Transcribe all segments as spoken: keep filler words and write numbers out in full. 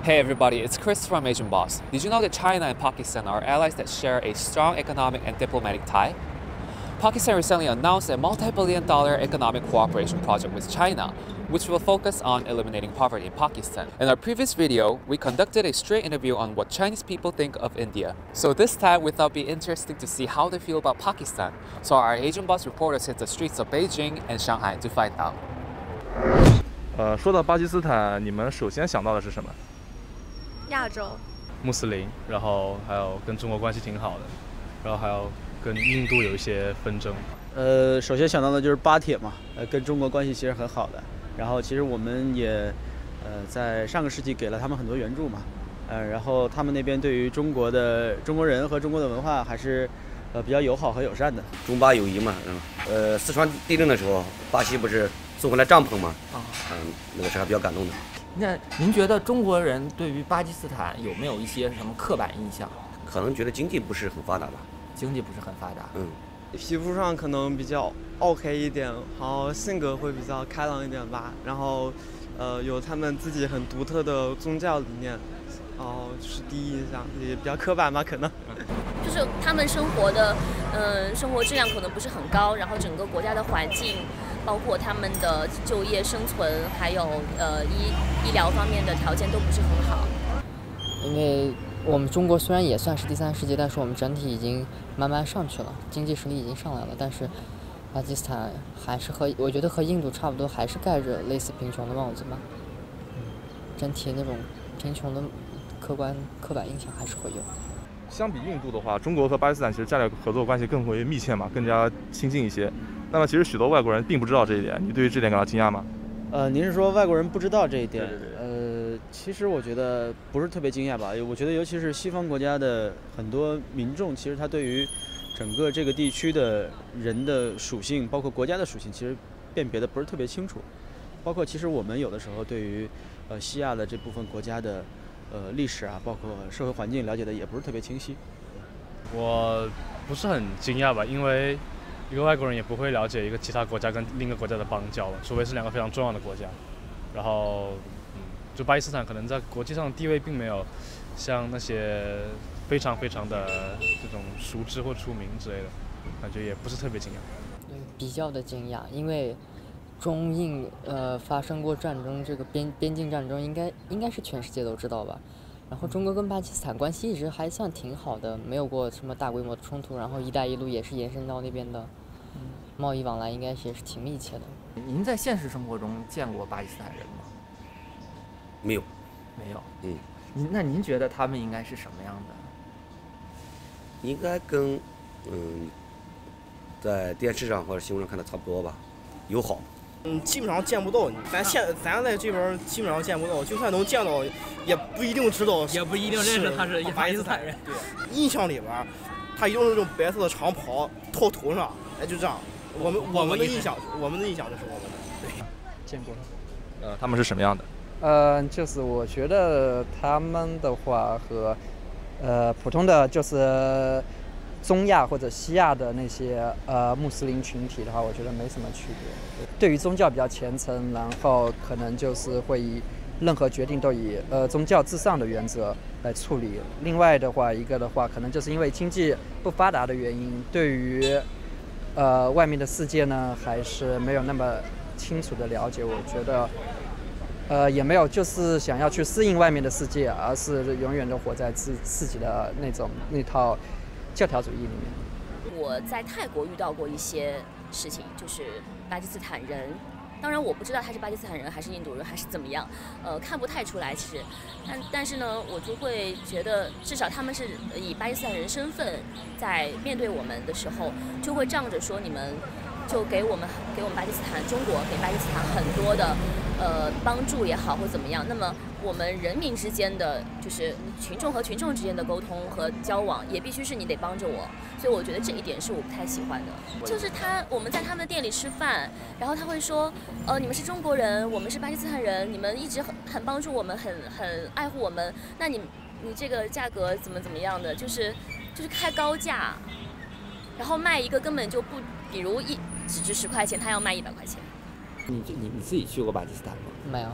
Hey everybody, it's Chris from Asian Boss. Did you know that China and Pakistan are allies that share a strong economic and diplomatic tie? Pakistan recently announced a multi-billion dollar economic cooperation project with China, which will focus on eliminating poverty in Pakistan. In our previous video, we conducted a straight interview on what Chinese people think of India. So this time we thought it'd be interesting to see how they feel about Pakistan. So our Asian Boss reporters hit the streets of Beijing and Shanghai to find out. 呃，说到巴基斯坦，你们首先想到的是什么？ 亚洲， 穆斯林，然后还有跟中国关系挺好的，然后还有跟印度有一些纷争。 呃，首先想到的就是巴铁嘛，呃，跟中国关系其实很好的。然后其实我们也，呃，在上个世纪给了他们很多援助嘛，呃，然后他们那边对于中国的中国人和中国的文化还是，呃，比较友好和友善的。 中巴友谊嘛，嗯，呃，四川地震的时候，巴西不是送回来帐篷嘛，啊，嗯，那个是还比较感动的。 那您觉得中国人对于巴基斯坦有没有一些什么刻板印象？ 可能觉得经济不是很发达吧。 经济不是很发达。 嗯。 皮肤上可能比较 OK 一点，然后性格会比较开朗一点吧。然后，呃，有他们自己很独特的宗教理念。然后是第一印象，也比较刻板吧，可能。 就是他们生活的，嗯、呃，生活质量可能不是很高，然后整个国家的环境。 包括他们的就业、生存，还有呃医医疗方面的条件都不是很好。 因为我们中国虽然也算是第三世界，但是我们整体已经慢慢上去了，经济实力已经上来了。但是巴基斯坦还是和我觉得和印度差不多，还是盖着类似贫穷的帽子吧。整体那种贫穷的客观刻板印象还是会有。 相比印度的话，中国和巴基斯坦其实战略合作关系更为密切嘛，更加亲近一些。 那么其实许多外国人并不知道这一点，你对于这点感到惊讶吗？ 呃，您是说外国人不知道这一点？对对对呃，其实我觉得不是特别惊讶吧。我觉得尤其是西方国家的很多民众，其实他对于整个这个地区的人的属性，包括国家的属性，其实辨别的不是特别清楚。包括其实我们有的时候对于呃西亚的这部分国家的呃历史啊，包括社会环境了解的也不是特别清晰。我不是很惊讶吧，因为 一个外国人也不会了解一个其他国家跟另一个国家的邦交，除非是两个非常重要的国家。然后，嗯，就巴基斯坦可能在国际上的地位并没有像那些非常非常的这种熟知或出名之类的，感觉也不是特别惊讶。 对，比较的惊讶，因为中印呃发生过战争，这个边边境战争应该应该是全世界都知道吧。 然后中国跟巴基斯坦关系一直还算挺好的，没有过什么大规模的冲突。然后“一带一路”也是延伸到那边的，贸易往来应该也是挺密切的。 您在现实生活中见过巴基斯坦人吗？ 没有， 没有。 嗯， 您那您觉得他们应该是什么样的？ 应该跟嗯，在电视上或者新闻上看的差不多吧，友好。 嗯，基本上见不到。咱现咱在这边基本上见不到，就算能见到，也不一定知道， 也不一定认识他是巴基斯坦人。 对，印象里边，他一定是那种白色的长袍套头上，哎，就这样。我们我们的印象，我们的印象就是我们的。对， 见过。 呃，他们是什么样的？ 呃，就是我觉得他们的话和呃普通的就是中亚或者西亚的那些呃穆斯林群体的话，我觉得没什么区别。对于宗教比较虔诚，然后可能就是会以任何决定都以呃宗教至上的原则来处理。另外的话，一个的话，可能就是因为经济不发达的原因，对于呃外面的世界呢，还是没有那么清楚的了解。我觉得。 呃，也没有，就是想要去适应外面的世界，而是永远都活在自自己的那种那套教条主义里面。 我在泰国遇到过一些事情，就是巴基斯坦人，当然我不知道他是巴基斯坦人还是印度人还是怎么样，呃，看不太出来其实，但但是呢，我就会觉得至少他们是以巴基斯坦人身份在面对我们的时候，就会仗着说你们就给我们给我们巴基斯坦中国给巴基斯坦很多的。 呃，帮助也好或怎么样，那么我们人民之间的，就是群众和群众之间的沟通和交往，也必须是你得帮着我，所以我觉得这一点是我不太喜欢的。就是他，我们在他们店里吃饭，然后他会说，呃，你们是中国人，我们是巴基斯坦人，你们一直很很帮助我们，很很爱护我们，那你你这个价格怎么怎么样的，就是就是开高价，然后卖一个根本就不，比如一只值十块钱，他要卖一百块钱。 你你你自己去过巴基斯坦吗？ 没有。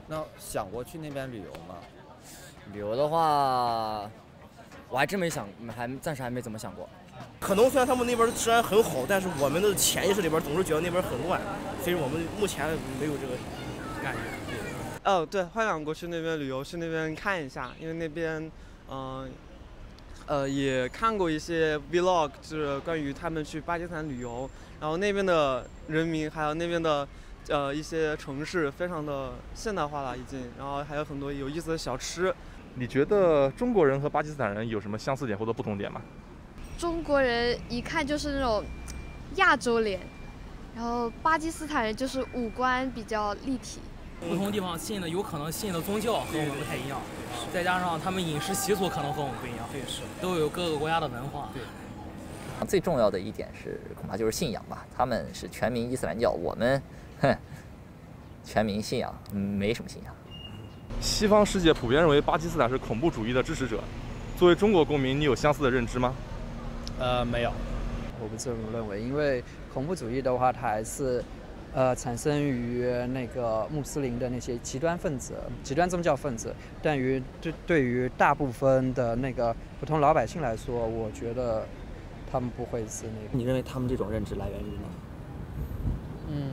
那想过去那边旅游吗？旅游的话，我还真没想，还暂时还没怎么想过。 可能虽然他们那边的治安很好，但是我们的潜意识里边总是觉得那边很乱，所以我们目前没有这个感觉。 哦，对，幻想过去那边旅游，去那边看一下，因为那边，嗯、呃，呃，也看过一些 vlog， 就是关于他们去巴基斯坦旅游，然后那边的人民还有那边的，呃，一些城市非常的现代化了已经，然后还有很多有意思的小吃。 你觉得中国人和巴基斯坦人有什么相似点或者不同点吗？ 中国人一看就是那种亚洲脸，然后巴基斯坦人就是五官比较立体。 不同地方信的有可能信的宗教和我们不太一样，再加上他们饮食习俗可能和我们不一样，对，是都有各个国家的文化。对， 最重要的一点是恐怕就是信仰吧，他们是全民伊斯兰教，我们哼全民信仰没什么信仰。 西方世界普遍认为巴基斯坦是恐怖主义的支持者，作为中国公民，你有相似的认知吗？ 呃，没有，我不这么认为，因为恐怖主义的话，它还是。呃，产生于那个穆斯林的那些极端分子、极端宗教分子，但于对对于大部分的那个普通老百姓来说，我觉得他们不会是那个。 你认为他们这种认知来源于哪？ 嗯，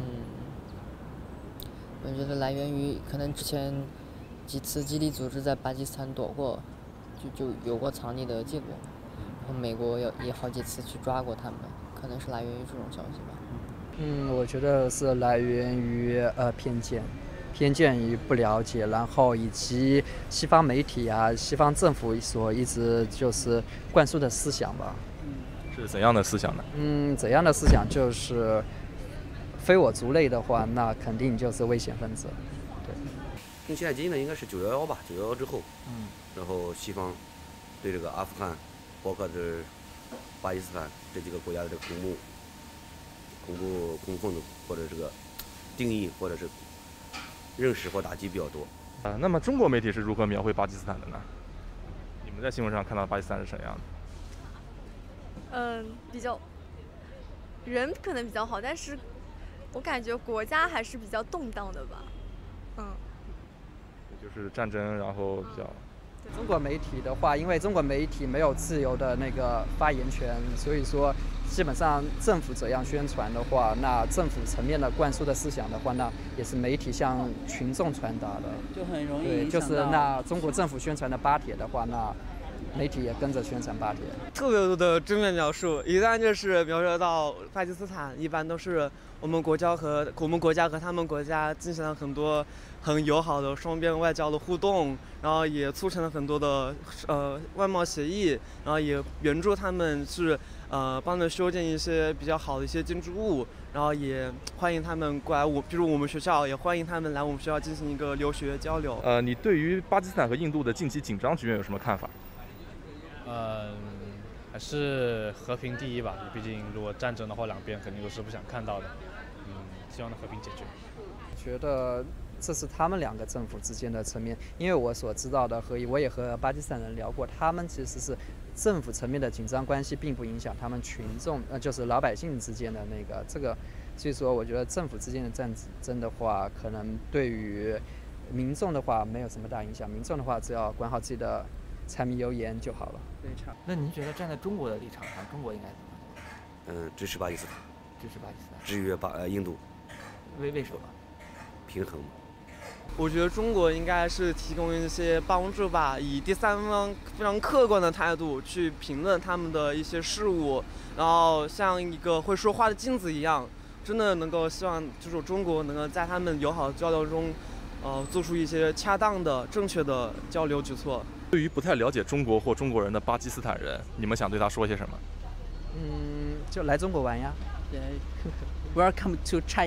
我觉得来源于可能之前几次基地组织在巴基斯坦躲过，就就有过藏匿的记录，然后美国也也好几次去抓过他们，可能是来源于这种消息吧。 嗯，我觉得是来源于呃偏见，偏见与不了解，然后以及西方媒体啊、西方政府所一直就是灌输的思想吧。 是怎样的思想呢？ 嗯，怎样的思想就是非我族类的话，那肯定就是危险分子。对。 更现今的应该是九幺幺吧，九幺幺之后，嗯，然后西方对这个阿富汗，包括这巴基斯坦这几个国家的这个恐怖。恐怖恐怖分子或者这个定义或者是认识或打击比较多。 啊、呃，那么中国媒体是如何描绘巴基斯坦的呢？你们在新闻上看到巴基斯坦是什么样的？ 嗯，比较人可能比较好，但是我感觉国家还是比较动荡的吧。嗯， 就是战争，然后比较。 中国媒体的话，因为中国媒体没有自由的那个发言权，所以说基本上政府怎样宣传的话，那政府层面的灌输的思想的话，那也是媒体向群众传达的， 就很容易对，就是那中国政府宣传的巴铁的话，那媒体也跟着宣传巴铁。 特别多的正面描述，一旦就是描述到巴基斯坦，一般都是我们国家和我们国家和他们国家进行了很多很友好的双边外交的互动，然后也促成了很多的呃外贸协议，然后也援助他们是呃帮着修建一些比较好的一些建筑物，然后也欢迎他们过来我，比如我们学校也欢迎他们来我们学校进行一个留学交流。 呃，你对于巴基斯坦和印度的近期紧张局面有什么看法？ 嗯，还是和平第一吧。毕竟如果战争的话，两边肯定都是不想看到的。嗯，希望能和平解决。 我觉得这是他们两个政府之间的层面，因为我所知道的和我也和巴基斯坦人聊过，他们其实是政府层面的紧张关系，并不影响他们群众，呃，就是老百姓之间的那个这个。所以说，我觉得政府之间的战争的话，可能对于民众的话没有什么大影响。民众的话，只要管好自己的柴米油盐就好了。 那您觉得站在中国的立场上，中国应该怎么做？嗯，支持巴基斯坦， 支持巴基斯坦， 制约巴呃印度。 为为什么？ 平衡。 我觉得中国应该是提供一些帮助吧，以第三方非常客观的态度去评论他们的一些事物，然后像一个会说话的镜子一样，真的能够希望就是中国能够在他们友好的交流中，呃，做出一些恰当的、正确的交流举措。 对于不太了解中国或中国人的巴基斯坦人，你们想对他说些什么？ 嗯，就来中国玩呀。 对，Welcome to China 。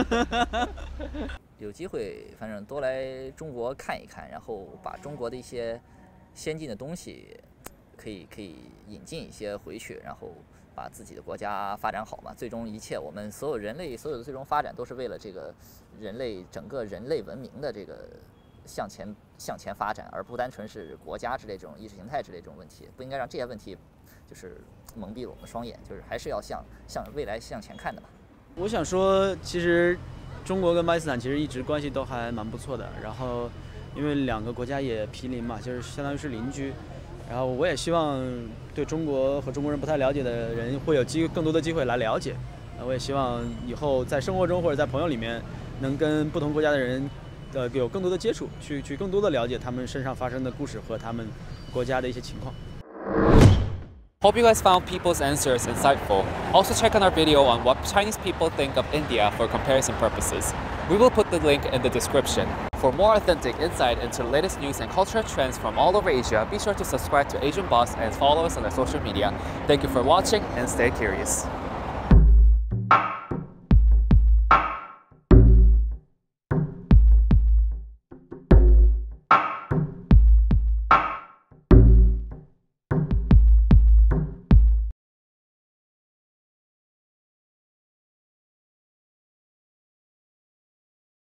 有机会，反正多来中国看一看，然后把中国的一些先进的东西，可以可以引进一些回去，然后把自己的国家发展好嘛。最终一切，我们所有人类所有的最终发展，都是为了这个人类整个人类文明的这个向前向前发展，而不单纯是国家之类这种意识形态之类这种问题，不应该让这些问题就是蒙蔽了我们双眼，就是还是要向向未来向前看的嘛。 我想说，其实中国跟巴基斯坦其实一直关系都还蛮不错的，然后因为两个国家也毗邻嘛，就是相当于是邻居。然后我也希望对中国和中国人不太了解的人会有机更多的机会来了解。我也希望以后在生活中或者在朋友里面，能跟不同国家的人，呃，有更多的接触，去去更多的了解他们身上发生的故事和他们国家的一些情况。 Hope you guys found people's answers insightful. Also check on our video on what Chinese people think of India for comparison purposes. We will put the link in the description. For more authentic insight into the latest news and cultural trends from all over Asia, be sure to subscribe to Asian Boss and follow us on our social media. Thank you for watching and stay curious.